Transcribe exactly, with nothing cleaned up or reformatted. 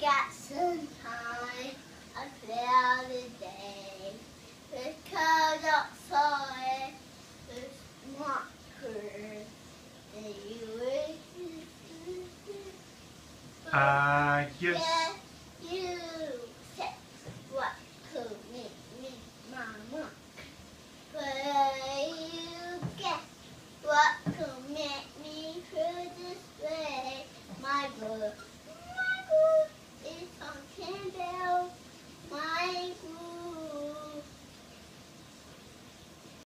got some time. I feel the day. It's cold outside. It's not good. That you I just